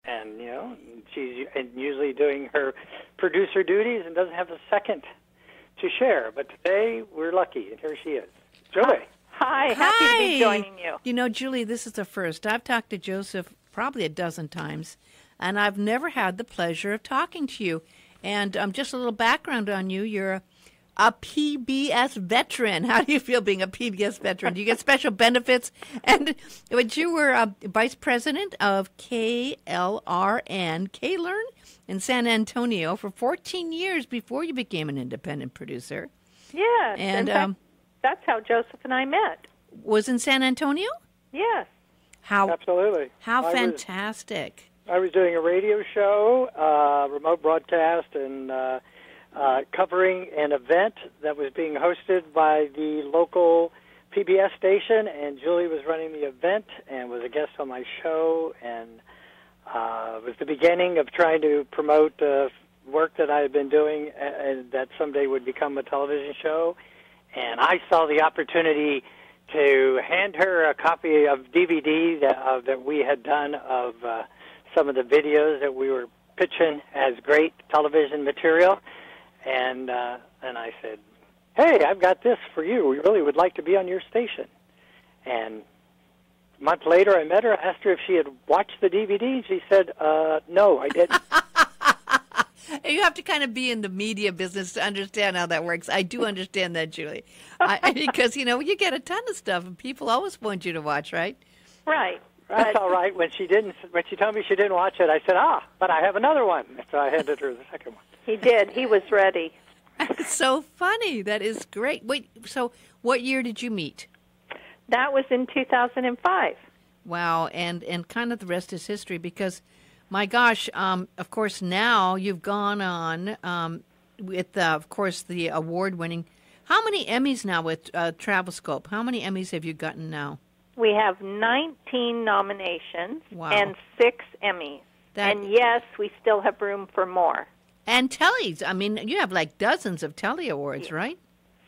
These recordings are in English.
And, she's usually doing her producer duties and doesn't have a second to share. But today, we're lucky, and here she is. Julie. Hi, happy to be joining you. You know, Julie, this is the first. I've talked to Joseph probably a dozen times, and I've never had the pleasure of talking to you. And just a little background on you. You're a PBS veteran. How do you feel being a PBS veteran? Do you get special benefits? And but you were vice president of KLRN in San Antonio for 14 years before you became an independent producer. Yes, and that's how Joseph and I met. Was in San Antonio? Yes. Absolutely. How fantastic. I was doing a radio show, remote broadcast, and covering an event that was being hosted by the local PBS station, and Julie was running the event and was a guest on my show, and it was the beginning of trying to promote work that I had been doing and that someday would become a television show. And I saw the opportunity to hand her a copy of DVD that we had done of some of the videos that we were pitching as great television material. And I said, hey, I've got this for you. We really would like to be on your station. And a month later, I met her, asked her if she had watched the DVD. She said, no, I didn't. You have to kind of be in the media business to understand how that works. I do understand that, Julie, because you get a ton of stuff, and people always want you to watch, right? Right. That's all right. When she told me she didn't watch it, I said, but I have another one. So I handed her the second one. He did. He was ready. It's so funny. That is great. Wait. So, what year did you meet? That was in 2005. Wow, and kind of the rest is history because. My gosh, of course, now you've gone on with, of course, the award-winning. How many Emmys now with Travelscope? How many Emmys have you gotten now? We have 19 nominations and 6 Emmys. And yes, we still have room for more. And tellies. I mean, you have like dozens of telly awards, right?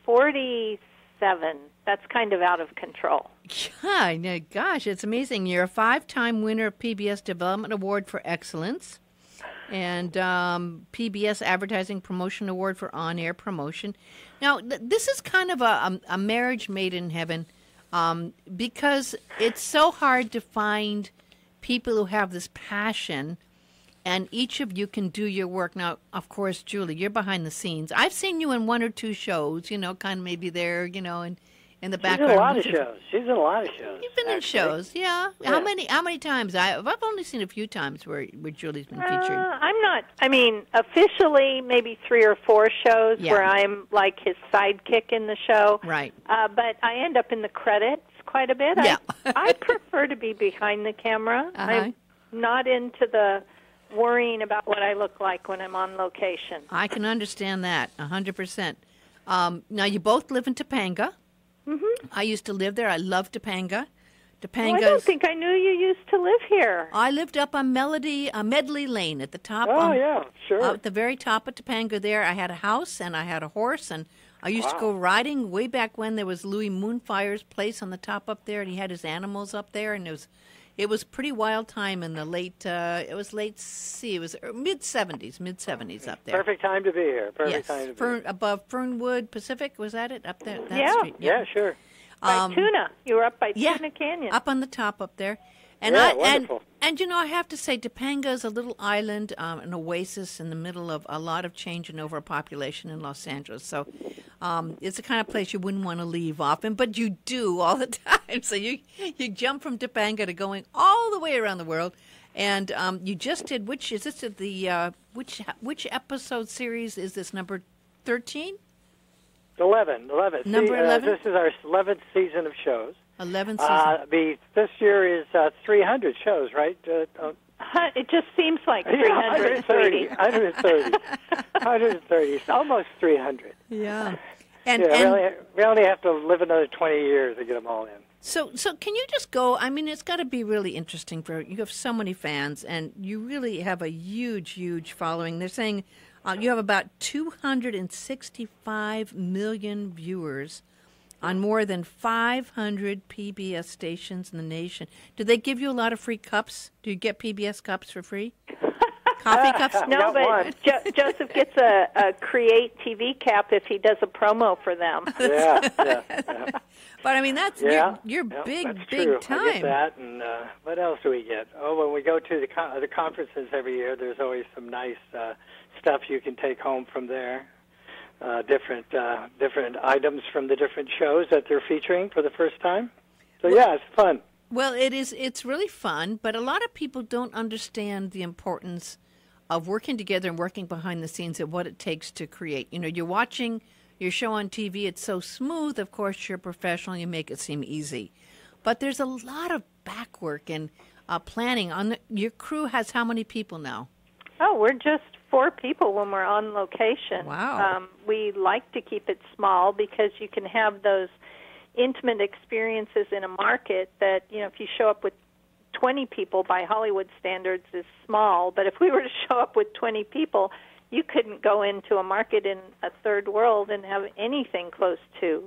47. That's kind of out of control. Yeah, gosh, it's amazing. You're a 5-time winner of PBS Development Award for Excellence and PBS Advertising Promotion Award for On-Air Promotion. Now, this is kind of a marriage made in heaven because it's so hard to find people who have this passion, and each of you can do your work. Now, of course, Julie, you're behind the scenes. I've seen you in 1 or 2 shows, kind of maybe there, and in the background. She's in a lot of shows. You've been in shows, yeah. How many times? I've only seen a few times where Julie's been featured. Officially maybe 3 or 4 shows where I'm like his sidekick in the show. Right. But I end up in the credits quite a bit. Yeah. I prefer to be behind the camera. I'm not into the worrying about what I look like when I'm on location. I can understand that 100%. Now, you both live in Topanga. Mm-hmm. I used to live there. I love Topanga. I don't think I knew you used to live here. I lived up on Medley Lane at the top. Yeah, sure. At the very top of Topanga there. I had a house and I had a horse, and I used to go riding way back when there was Louis Moonfire's place on the top up there, and he had his animals up there, and it was pretty wild time in the mid-70s up there. Perfect time to be here. Perfect time to be here. Above Fernwood Pacific, was that it? Up there? Yeah. Street? Yeah, sure. By Tuna. You were up by Tuna Canyon. Up on the top up there. And wonderful. And I have to say, Topanga is a little island, an oasis in the middle of a lot of change and overpopulation in Los Angeles. So it's the kind of place you wouldn't want to leave often, but you do all the time. So you jump from Topanga to going all the way around the world. And you just did, which episode series is this, number 13? 11. Number 11? This is our 11th season of shows. 11th season. This year is 300 shows, right? It just seems like 330. 130. It's almost 300. Yeah. We only have to live another 20 years to get them all in. So can you just go, I mean, it's got to be really interesting you have so many fans, and you really have a huge, huge following. They're saying you have about 265 million viewers on more than 500 PBS stations in the nation. Do they give you a lot of free cups? Do you get PBS cups for free? Coffee cups? No, but Joseph gets a Create TV cap if he does a promo for them. Yeah. But I mean, that's you're big, that's big true. time. I get that, and what else do we get? Oh, when we go to the conferences every year, there's always some nice stuff you can take home from there. Different items from the different shows that they're featuring for the first time. So it's fun. Well, it is. It's really fun, but a lot of people don't understand the importance of working together and working behind the scenes and what it takes to create. You know, you're watching your show on TV, it's so smooth. Of course, you're professional, you make it seem easy. But there's a lot of back work and planning. Your crew has how many people now? Oh, we're just 4 people when we're on location. Wow. We like to keep it small because you can have those intimate experiences in a market that, you know, if you show up with 20 people by Hollywood standards is small, but if we were to show up with 20 people, you couldn't go into a market in a third world and have anything close to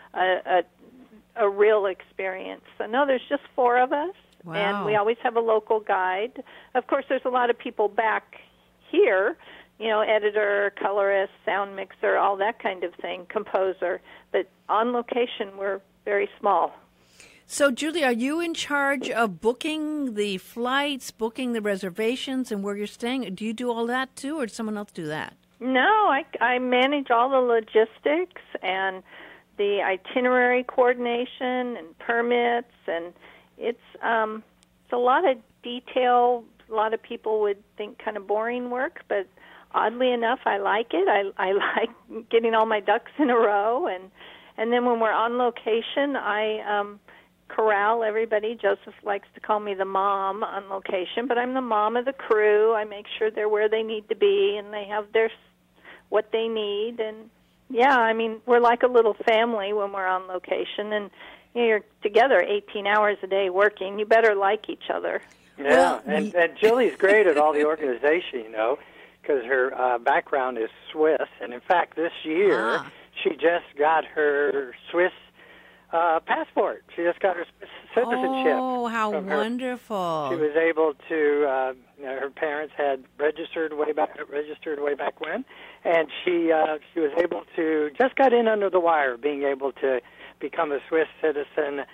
a real experience. So no, there's just 4 of us, and we always have a local guide. Of course, there's a lot of people back here, you know, editor, colorist, sound mixer, all that kind of thing, composer. But on location, we're very small. So, Julie, are you in charge of booking the flights, booking the reservations, and where you're staying? Do you do all that, too, or does someone else do that? No, I manage all the logistics and the itinerary coordination and permits, and it's a lot of detail. A lot of people would think kind of boring work, but oddly enough, I like it. I like getting all my ducks in a row, and then when we're on location, I corral everybody. Joseph likes to call me the mom on location, but I'm the mom of the crew. I make sure they're where they need to be and they have what they need. And I mean, we're like a little family when we're on location, and you're together 18 hours a day working. You better like each other. Yeah, and Julie's great at all the organization, you know, because her background is Swiss, and in fact, this year she just got her Swiss passport. She just got her citizenship. Oh, how wonderful! She was able to. Her parents had registered way back when, and she was able to just got in under the wire, being able to become a Swiss citizen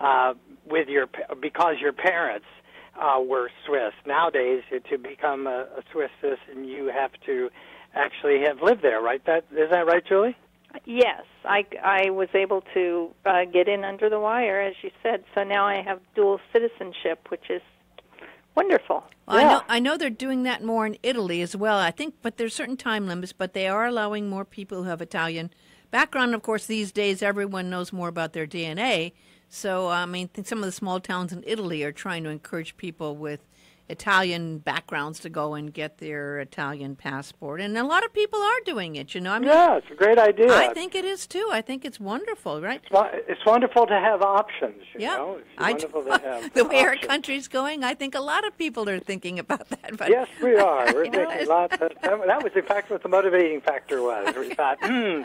because your parents were Swiss. Nowadays, to become a Swiss citizen, you have to actually have lived there, right? Is that right, Julie? Yes, I was able to get in under the wire, as you said. So now I have dual citizenship, which is wonderful. Well, I know they're doing that more in Italy as well, I think, but there's certain time limits, but they are allowing more people who have Italian background. Of course, these days everyone knows more about their DNA. So, I mean, some of the small towns in Italy are trying to encourage people with Italian backgrounds to go and get their Italian passport. And a lot of people are doing it, you know. I mean, it's a great idea. I think it is, too. I think it's wonderful, right? It's wonderful to have options, you know. It's wonderful to have the way options. Our country's going, I think a lot of people are thinking about that. But yes, we are. We're thinking a lot. That was, in fact, what the motivating factor was. We thought,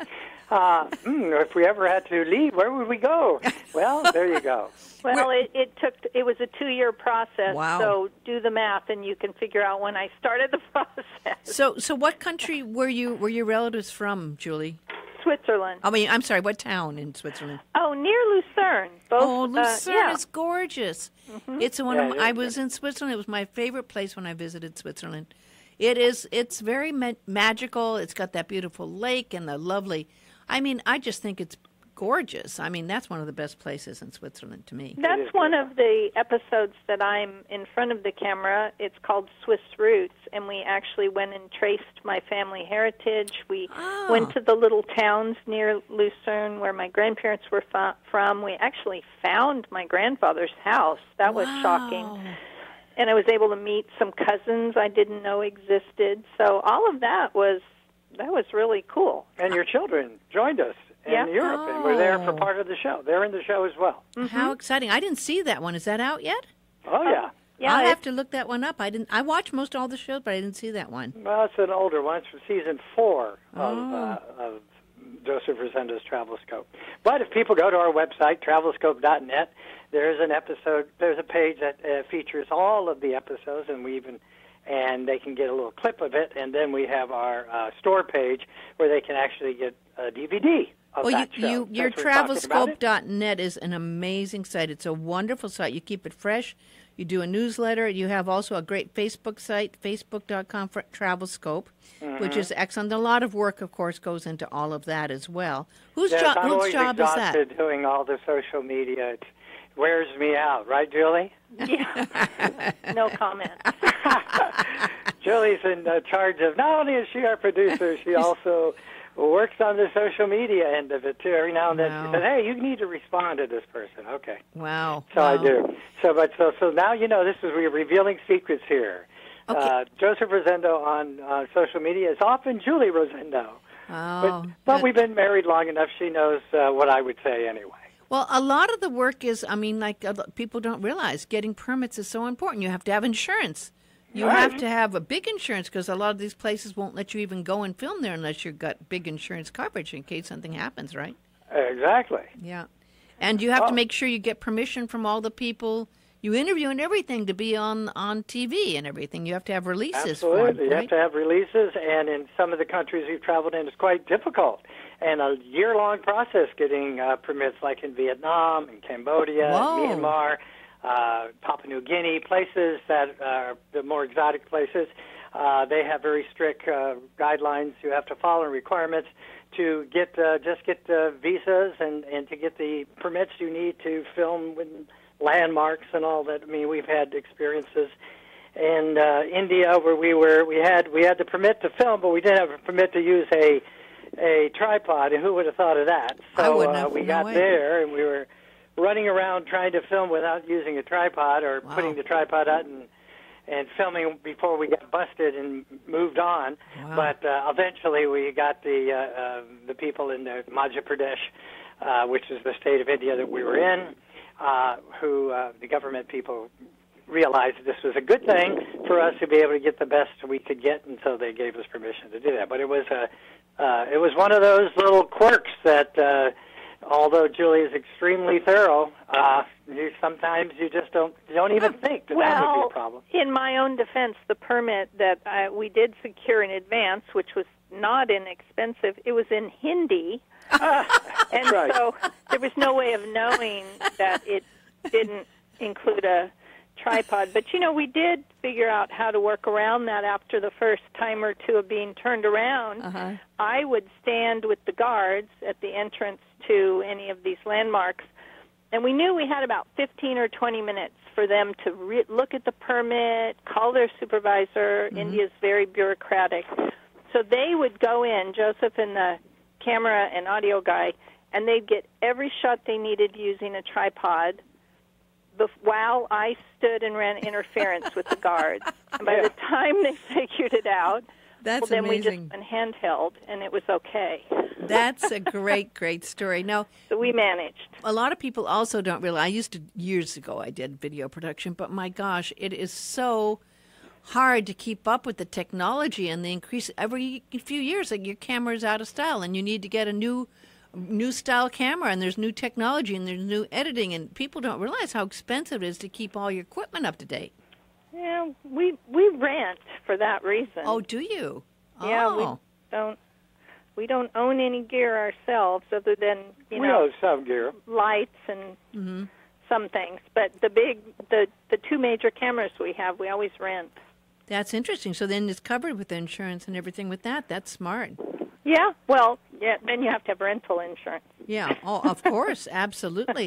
if we ever had to leave, where would we go? Well, there you go. Well, it was a 2-year process. Wow. So do the math, and you can figure out when I started the process. So what country were your relatives from, Julie? Switzerland. I mean, I'm sorry, what town in Switzerland? Oh, near Lucerne. Lucerne is gorgeous. Mm-hmm. It's I was in Switzerland. It was my favorite place when I visited Switzerland. It's very magical. It's got that beautiful lake and the lovely. I mean, I just think it's gorgeous. I mean, that's one of the best places in Switzerland to me. That's one of the episodes that I'm in front of the camera. It's called Swiss Roots, and we actually went and traced my family heritage. We went to the little towns near Lucerne where my grandparents were from. We actually found my grandfather's house. That was shocking. And I was able to meet some cousins I didn't know existed. So all of that was really cool. And your children joined us in Europe, and we're there for part of the show. They're in the show as well. Mm-hmm. How exciting. I didn't see that one. Is that out yet? Oh, yeah. I'll have to look that one up. I watched most all the shows, but I didn't see that one. Well, it's an older one. It's from season 4 of Joseph Rosendo's Travelscope. But if people go to our website, travelscope.net, there's a page that features all of the episodes, and they can get a little clip of it, and then we have our store page where they can actually get a DVD of that show. Your Travelscope.net is an amazing site. It's a wonderful site. You keep it fresh. You do a newsletter. You have also a great Facebook site, facebook.com/Travelscope, which is excellent. A lot of work, of course, goes into all of that as well. Whose job is that? I'm always exhausted doing all the social media. It wears me out, right, Julie? Yeah. No comment. Julie's in charge of, not only is she our producer, she also works on the social media end of it, too. Every now and then she says, hey, you need to respond to this person. Okay. Wow. So I do. So now we're revealing secrets here. Okay. Joseph Rosendo on social media is often Julie Rosendo. Oh. But we've been married long enough, she knows what I would say anyway. Well, a lot of the work is, people don't realize getting permits is so important. You have to have insurance. You have to have a big insurance because a lot of these places won't let you even go and film there unless you've got big insurance coverage in case something happens, right? Exactly. Yeah. And you have to make sure you get permission from all the people you interview and everything to be on TV and everything. You have to have releases. Absolutely. You have to have releases, and in some of the countries we've traveled in, it's quite difficult. And a year-long process getting permits, like in Vietnam, in Cambodia, Myanmar, Papua New Guinea, places that are the more exotic places. They have very strict guidelines you have to follow and requirements to get visas and to get the permits you need to film with landmarks and all that. I mean, we've had experiences in India where we had the permit to film, but we didn't have a permit to use a tripod. And who would have thought of that? So we got there, and we were running around trying to film without using a tripod or putting the tripod out and filming before we got busted and moved on. Wow. But eventually we got the people in Madhya Pradesh, which is the state of India that we were in, who the government people realized this was a good thing for us to be able to get the best we could get, and so they gave us permission to do that. But it was one of those little quirks that, although Julie is extremely thorough, sometimes you just don't even think that would be a problem. In my own defense, the permit that we did secure in advance, which was not inexpensive, it was in Hindi. And so there was no way of knowing that it didn't include a tripod. But, we did figure out how to work around that after the first time or two of being turned around. Uh-huh. I would stand with the guards at the entrance to any of these landmarks, and we knew we had about 15 or 20 minutes for them to look at the permit, call their supervisor. Mm-hmm. India's very bureaucratic. So they would go in, Joseph and the camera and audio guy, and they'd get every shot they needed using a tripod while I stood and ran interference with the guards. And by the time they figured it out, then amazing. We just went handheld, and it was okay. That's a great, great story. Now, so we managed. A lot of people also don't realize, years ago I did video production, but my gosh, it is so hard to keep up with the technology and the increase every few years. Like your camera's out of style, and you need to get a new style camera, and there's new technology, and there's new editing, and people don't realize how expensive it is to keep all your equipment up to date. Yeah, we rent for that reason. Oh, do you? Yeah, we don't own any gear ourselves, other than we own some gear, lights and some things. But the two major cameras we have, we always rent. That's interesting. So then it's covered with insurance and everything with that. That's smart. Yeah, well, then you have to have rental insurance. Yeah, of course, absolutely.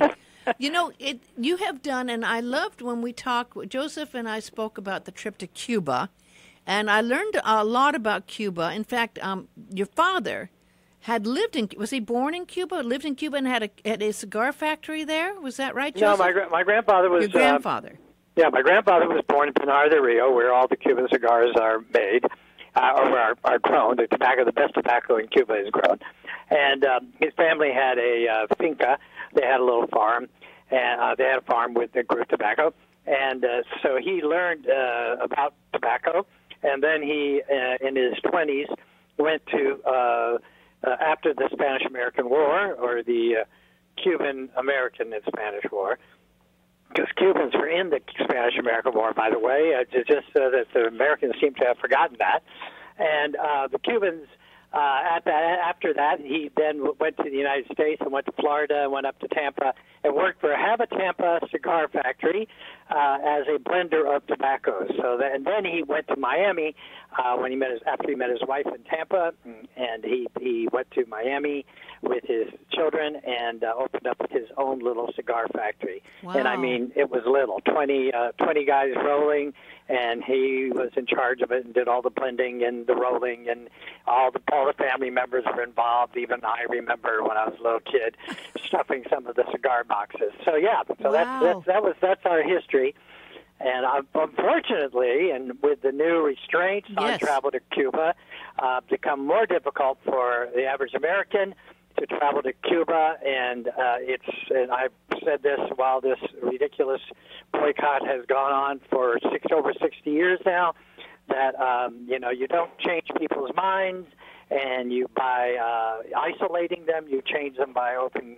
You have done, and I loved when we talked, Joseph and I spoke about the trip to Cuba, and I learned a lot about Cuba. In fact, your father had was he born in Cuba, lived in Cuba, and had a cigar factory there? Was that right, Joseph? No, my grandfather was... Your grandfather. Yeah, my grandfather was born in Pinar del Rio, where all the Cuban cigars are made. Or are grown. The best tobacco in Cuba is grown. And his family had a finca. They had a little farm, and they had a farm with the grew tobacco. And so he learned about tobacco, and then he, in his 20s, went to after the Spanish-American War, or the Cuban-American and Spanish War, because Cubans were in the Spanish-American War, by the way. It's just that the Americans seem to have forgotten that. And the Cubans, after that, he then went to the United States and went to Florida and went up to Tampa and worked for Tampa cigar factory as a blender of tobacco. And then he went to Miami after he met his wife in Tampa, and he went to Miami with his children and opened up his own little cigar factory. Wow. And I mean, it was little, 20 guys rolling, and he was in charge of it and did all the blending and the rolling, and all the family members were involved. Even I remember when I was a little kid stuffing some of the cigar boxes. So yeah, Wow. that's our history. And unfortunately, and with the new restraints on travel to Cuba, become more difficult for the average American to travel to Cuba, and I've said this while this ridiculous boycott has gone on for over 60 years now, that you don't change people's minds, and by isolating them, you change them by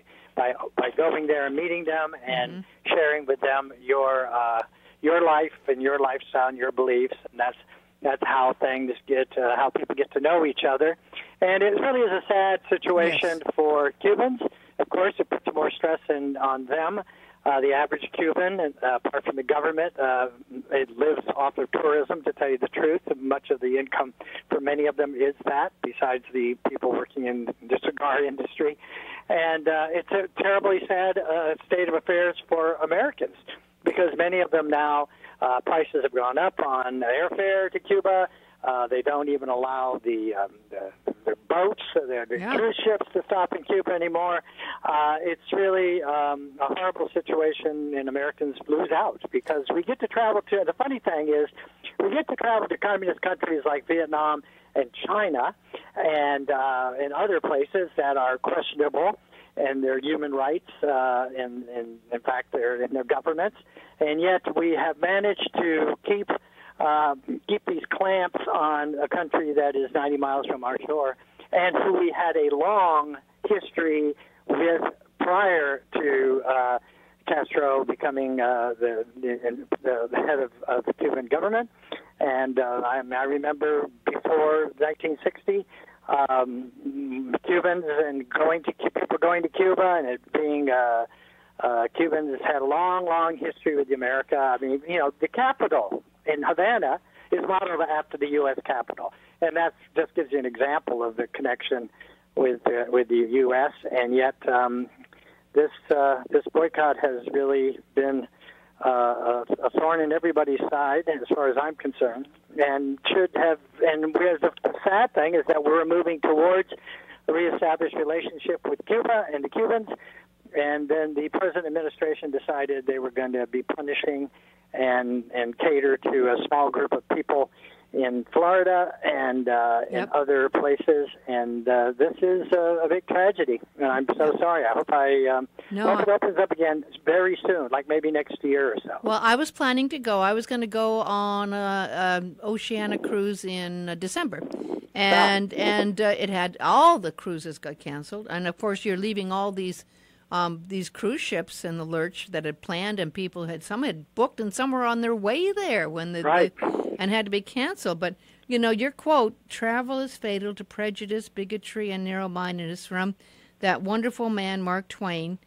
going there and meeting them and sharing with them your life and your lifestyle and your beliefs, and that's how things how people get to know each other. And it really is a sad situation for Cubans. Of course, it puts more stress on them. The average Cuban, apart from the government, it lives off of tourism, to tell you the truth. Much of the income for many of them is that, besides the people working in the cigar industry. And it's a terribly sad state of affairs for Americans, because many of them now, prices have gone up on airfare to Cuba. They don't even allow their boats, their cruise ships to stop in Cuba anymore. It's really a horrible situation, and Americans lose out because we get to travel to. The funny thing is, we get to travel to communist countries like Vietnam and China, and other places that are questionable and their human rights, and in fact, they're in their governments, and yet we have managed to keep these clamps on a country that is 90 miles from our shore, and who we had a long history with prior to Castro becoming the head of the Cuban government. And I remember before 1960, Cubans and people going to Cuba, and it being Cubans had a long history with America. I mean, the capital in Havana is modeled after the U.S. Capitol, and that just gives you an example of the connection with the U.S. And yet, this boycott has really been a thorn in everybody's side, as far as I'm concerned, and should have. And the sad thing is that we're moving towards a reestablished relationship with Cuba and the Cubans, and then the present administration decided they were going to be punishing and cater to a small group of people in Florida and in other places, and this is a big tragedy, and I'm so sorry. I hope hope it opens up again very soon, like maybe next year or so. Well, I was planning to go. I was going to go on an Oceania cruise in December, and it had all the cruises got canceled, and of course you're leaving all these cruise ships in the lurch that had planned, and some had booked, and some were on their way there when and had to be canceled. But your quote, "Travel is fatal to prejudice, bigotry, and narrow-mindedness," from that wonderful man Mark Twain,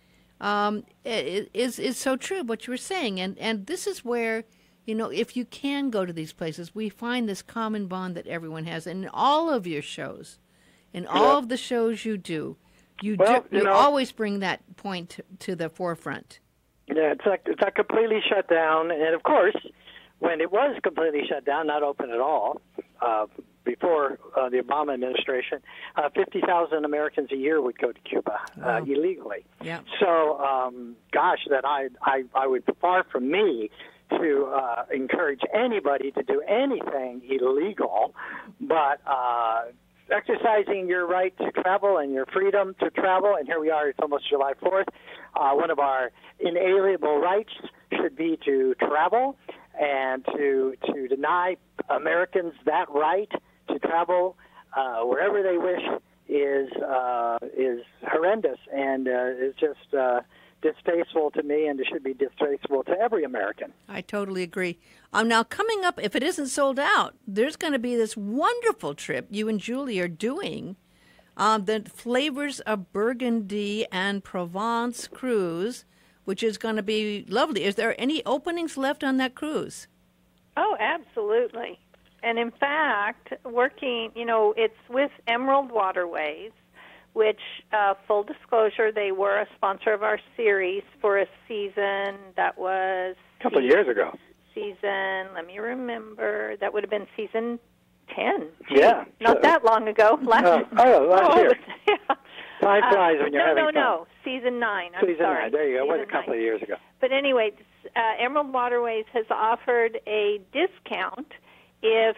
is so true. What you were saying, and this is where if you can go to these places, we find this common bond that everyone has, and in all of your shows, in all of the shows you do. You always bring that point to the forefront. Yeah, it's not completely shut down. And, of course, when it was completely shut down, not open at all, before the Obama administration, 50,000 Americans a year would go to Cuba illegally. Yeah. So, that I would, far from me to encourage anybody to do anything illegal, but exercising your right to travel and your freedom to travel, and here we are, it's almost July 4th. One of our inalienable rights should be to travel, and to deny Americans that right to travel wherever they wish is horrendous and is just distasteful to me, and it should be distasteful to every American. I totally agree. Now, coming up, if it isn't sold out, there's going to be this wonderful trip you and Julie are doing, the Flavours of Burgundy and Provence cruise, which is going to be lovely. Is there any openings left on that cruise? Oh, absolutely. And in fact, it's with Emerald Waterways, which, full disclosure, they were a sponsor of our series for a season that was... A couple of years ago. Let me remember, that would have been season 10. Yeah. Not that long ago. Last year. Yeah. Time flies when you're having fun. No, season 9. I'm season sorry. 9, there you go. It was a Season couple 9. of years ago. But anyway, Emerald Waterways has offered a discount if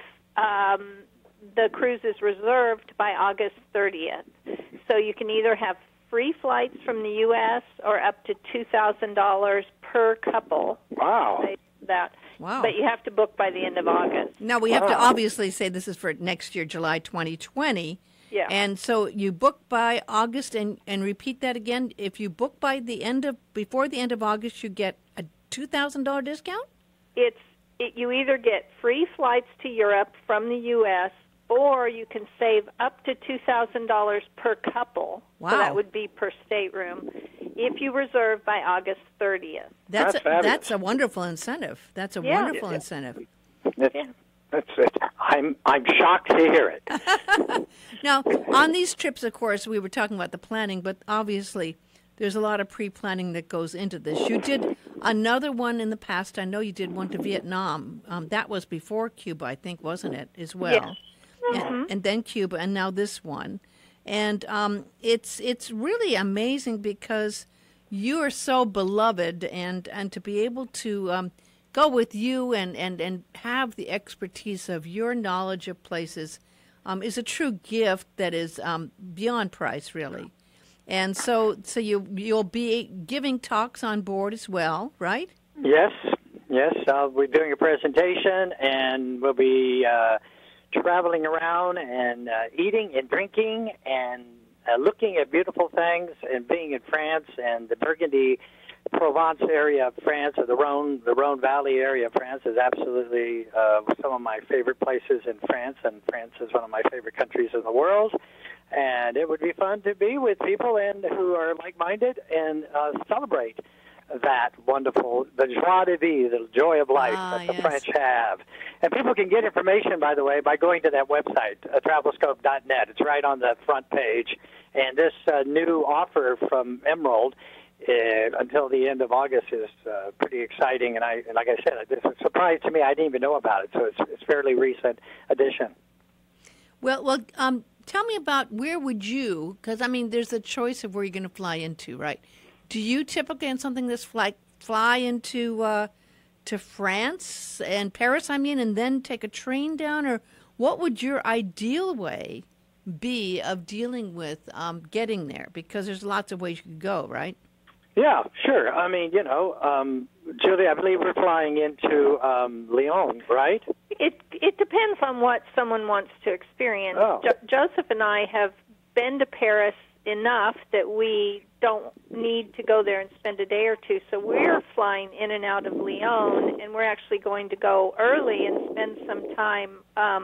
the cruise is reserved by August 30th. So you can either have free flights from the U.S. or up to $2,000 per couple. Wow. Wow. But you have to book by the end of August. Now, we have to obviously say this is for next year, July 2020. Yeah. And so you book by August, and repeat that again. If you book before the end of August, you get a $2,000 discount? You either get free flights to Europe from the U.S., or you can save up to $2,000 per couple. Wow. So that would be per stateroom if you reserve by August 30th. That's a wonderful incentive. That's a wonderful incentive. That's it. I'm shocked to hear it. Now, on these trips, of course, we were talking about the planning, but obviously there's a lot of pre-planning that goes into this. You did another one in the past. I know you did one to Vietnam. That was before Cuba, I think, wasn't it, as well? Yes. Mm-hmm. And then Cuba, and now this one. And it's really amazing because you are so beloved, and to be able to go with you and have the expertise of your knowledge of places is a true gift that is beyond price, really. And so you'll be giving talks on board as well, right? Yes. We're doing a presentation, and we'll be traveling around and eating and drinking and looking at beautiful things and being in France and the Burgundy, Provence area of France, or the Rhone Valley area of France is absolutely some of my favorite places in France, and France is one of my favorite countries in the world. And it would be fun to be with people who are like-minded and celebrate that wonderful, the joie de vivre, the joy of life that the French have. And people can get information, by the way, by going to that website, Travelscope.net. It's right on the front page. And this new offer from Emerald until the end of August is pretty exciting. And like I said, it's a surprise to me. I didn't even know about it, so it's fairly recent addition. Well, tell me about where would you, because, there's a choice of where you're going to fly into, right? Do you typically, on something this fly into to France and Paris, and then take a train down? Or what would your ideal way be of dealing with getting there? Because there's lots of ways you could go, right? Yeah, sure. Julie, I believe we're flying into Lyon, right? It depends on what someone wants to experience. Oh. Joseph and I have been to Paris enough that we don't need to go there and spend a day or two. So we're flying in and out of Lyon, and we're actually going to go early and spend some time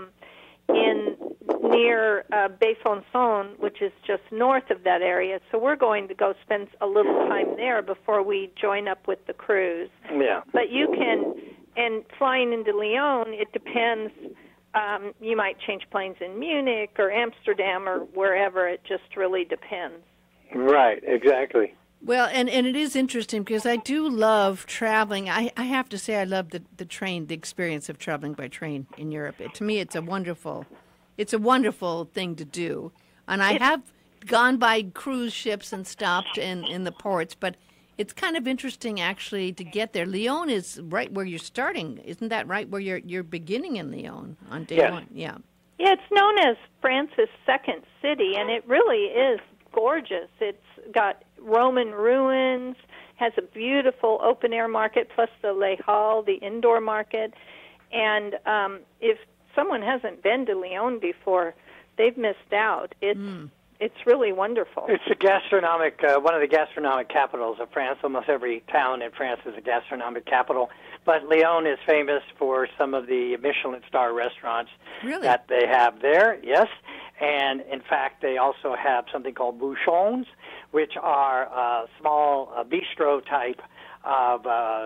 near Besançon, which is just north of that area. So we're going to go spend a little time there before we join up with the cruise. Yeah. But you can, and flying into Lyon, it depends. You might change planes in Munich or Amsterdam or wherever. It just really depends. Right, exactly. Well, and it is interesting because I do love traveling. I have to say I love the train, the experience of traveling by train in Europe. To me, it's a wonderful thing to do. And I have gone by cruise ships and stopped in the ports, but it's kind of interesting actually to get there. Lyon is right where you're starting, isn't that right? Where you're beginning in Lyon on day one. Yeah. Yeah, it's known as France's second city, and it really is gorgeous. It's got Roman ruins, has a beautiful open-air market, plus the Les Halles, the indoor market. And if someone hasn't been to Lyon before, they've missed out. It's it's really wonderful. It's a gastronomic, one of the gastronomic capitals of France. Almost every town in France is a gastronomic capital. But Lyon is famous for some of the Michelin star restaurants that they have there, yes. And, in fact, they also have something called bouchons, which are small bistro type of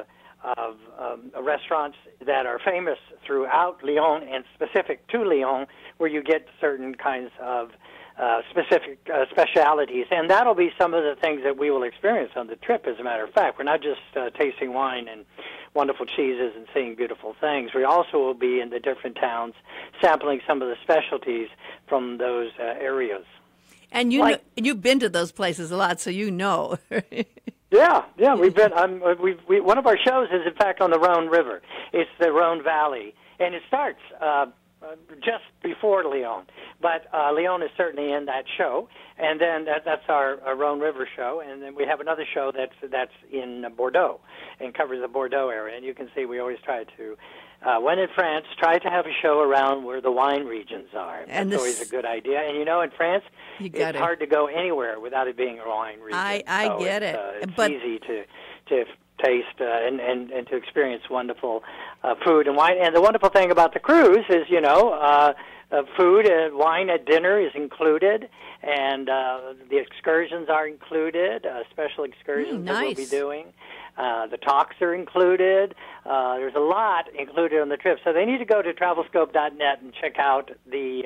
restaurants that are famous throughout Lyon and specific to Lyon, where you get certain kinds of specific specialities. And that'll be some of the things that we will experience on the trip, as a matter of fact. We're not just tasting wine and wonderful cheeses and seeing beautiful things. We also will be in the different towns sampling some of the specialties from those areas. And you've been to those places a lot, so you know. Yeah, we've been. One of our shows is, in fact, on the Rhone River. It's the Rhone Valley, and it starts just before Lyon. But Lyon is certainly in that show, and then that's our Rhone River show, and then we have another show that's in Bordeaux and covers the Bordeaux area. And you can see we always try to, when in France, try to have a show around where the wine regions are. And that's always a good idea. And in France, it's hard to go anywhere without it being a wine region. I get it. It's easy to taste and to experience wonderful food and wine. And the wonderful thing about the cruise is, food and wine at dinner is included, and the excursions are included, special excursions that we'll be doing. The talks are included. There's a lot included on the trip. So they need to go to Travelscope.net and check out the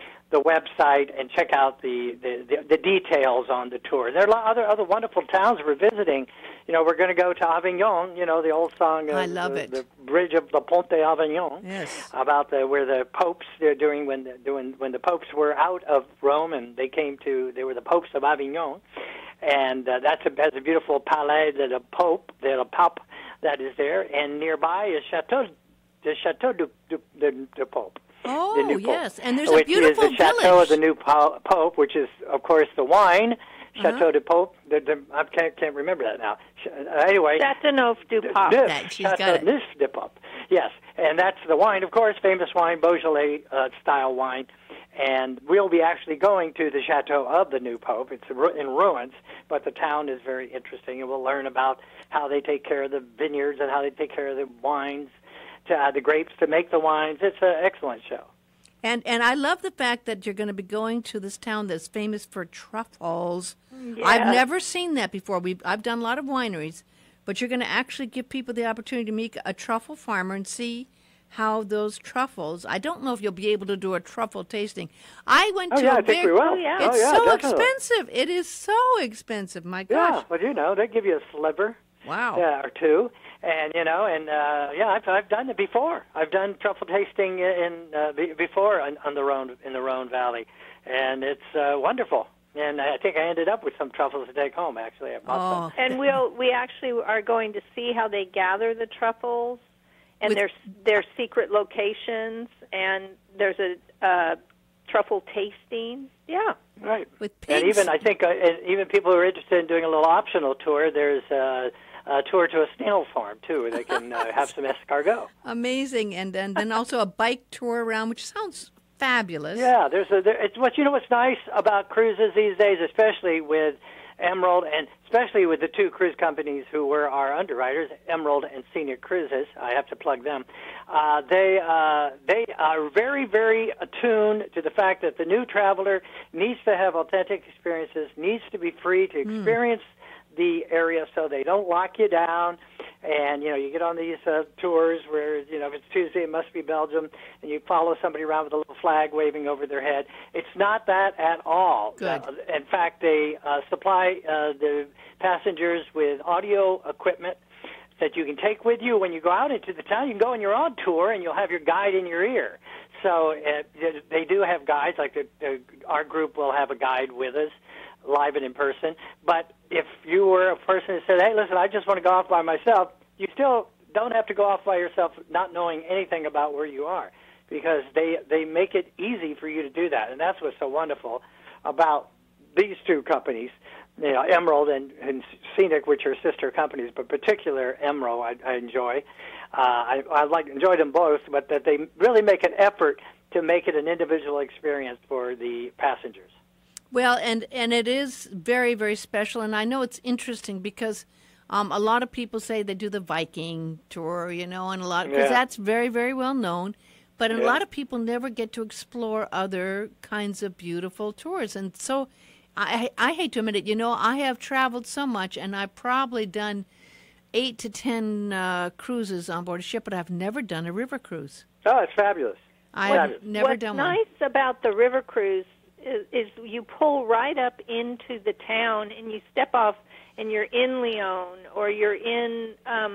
website and check out the details on the tour. There are a lot of other wonderful towns we're visiting. We're going to go to Avignon. The old song. I love it. The bridge of the Pont d'Avignon. Yes. About where the popes when the popes were out of Rome and they were the popes of Avignon, and has a beautiful palais de la Pope that is there, and nearby is the Chateau du Pope. Oh, yes, and there's a beautiful village. Which is the Chateau of the new Pope, which is, of course, the wine, Chateau du Pope. I can't remember that now. Anyway. Chateau du Pope. Chateau du Pope. Yes, and that's the wine, of course, famous wine, Beaujolais-style wine. And we'll be actually going to the Chateau of the new Pope. It's in ruins, but the town is very interesting, and we'll learn about how they take care of the vineyards and how they take care of the wines, the grapes to make the wines. It's an excellent show. And I love the fact that you're going to be going to this town that's famous for truffles. Yes. I've never seen that before. I've done a lot of wineries, but you're going to actually give people the opportunity to meet a truffle farmer and see how those truffles. I don't know if you'll be able to do a truffle tasting. I went to I think we will. It's so expensive. It is so expensive. My gosh. Yeah, but they give you a sliver. Wow. Or two. And I've done it before. I've done truffle tasting before on the Rhone, in the Rhone Valley, and it's wonderful. And I think I ended up with some truffles to take home. Actually, I bought some. And we actually are going to see how they gather the truffles, and their secret locations, and there's a truffle tasting. Yeah, right. With pigs. And even I think even people who are interested in doing a little optional tour, there's a tour to a snail farm, too, where they can have some escargot. Amazing. And then also a bike tour around, which sounds fabulous. Yeah, what's nice about cruises these days, especially with Emerald, and especially with the two cruise companies who were our underwriters, Emerald and Scenic Cruises. I have to plug them. They are very, very attuned to the fact that the new traveler needs to have authentic experiences, needs to be free to experience the area, so they don't lock you down. And you get on these tours where if it's Tuesday, it must be Belgium, and you follow somebody around with a little flag waving over their head. It's not that at all. Good. In fact, they supply the passengers with audio equipment that you can take with you when you go out into the town. You can go on your own tour, and you'll have your guide in your ear. So they do have guides. Like our group will have a guide with us, live and in person. But if you were a person who said, hey, listen, I just want to go off by myself, you still don't have to go off by yourself not knowing anything about where you are, because they make it easy for you to do that. And that's what's so wonderful about these two companies, Emerald and Scenic, which are sister companies, but particular Emerald I enjoy. I enjoy them both, but that they really make an effort to make it an individual experience for the passengers. Well, and it is very, very special, and I know it's interesting because a lot of people say they do the Viking tour, and a lot because that's very, very well known. But a lot of people never get to explore other kinds of beautiful tours, and so I hate to admit it. I have traveled so much, and I've probably done 8 to 10 cruises on board a ship, but I've never done a river cruise. Oh, it's fabulous. I've never done one. What's nice about the river cruise is you pull right up into the town and you step off and you're in Lyon or you're in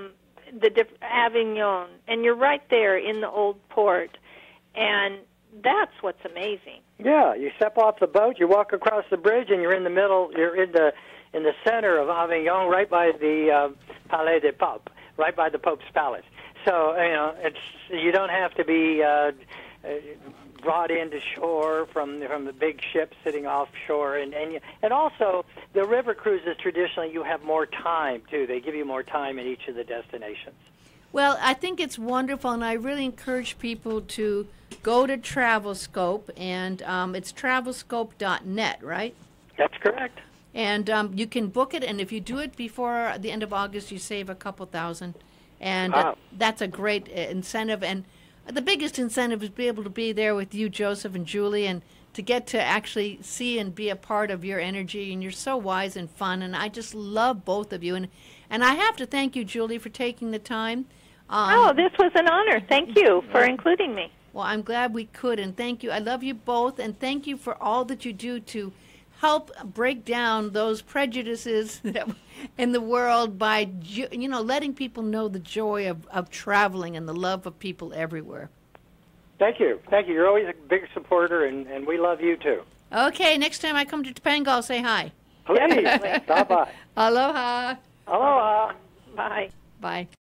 Avignon, and you're right there in the old port, and that's what's amazing. Yeah, you step off the boat, you walk across the bridge, and you're in the middle. You're in the center of Avignon, right by the Palais des Popes, right by the Pope's Palace. So you don't have to be brought into shore from the big ship sitting offshore, and also the river cruises traditionally you have more time too. They give you more time in each of the destinations. Well, I think it's wonderful, and I really encourage people to go to Travelscope, and it's travelscope.net, right? That's correct. And you can book it, and if you do it before the end of August, you save a couple thousand, and that's a great incentive. And the biggest incentive is to be able to be there with you, Joseph and Julie, and to get to actually see and be a part of your energy. And you're so wise and fun, and I just love both of you. And I have to thank you, Julie, for taking the time. This was an honor. Thank you for including me. Well, I'm glad we could, and thank you. I love you both, and thank you for all that you do to help break down those prejudices in the world by, letting people know the joy of traveling and the love of people everywhere. Thank you. Thank you. You're always a big supporter, and we love you, ttoo. Okay, next time I come to Topanga, I'll say hi. Please, stop by. Aloha. Aloha. Bye. Bye.